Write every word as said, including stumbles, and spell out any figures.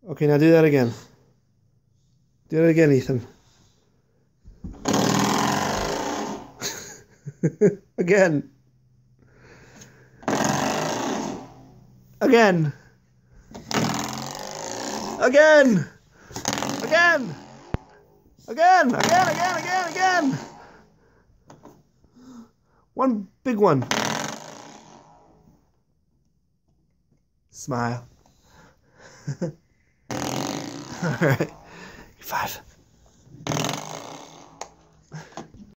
Okay, now do that again. Do it again, Ethan. Again. Again. Again. Again. Again. Again. Again. Again. Again. One big one. Smile. All right. Five.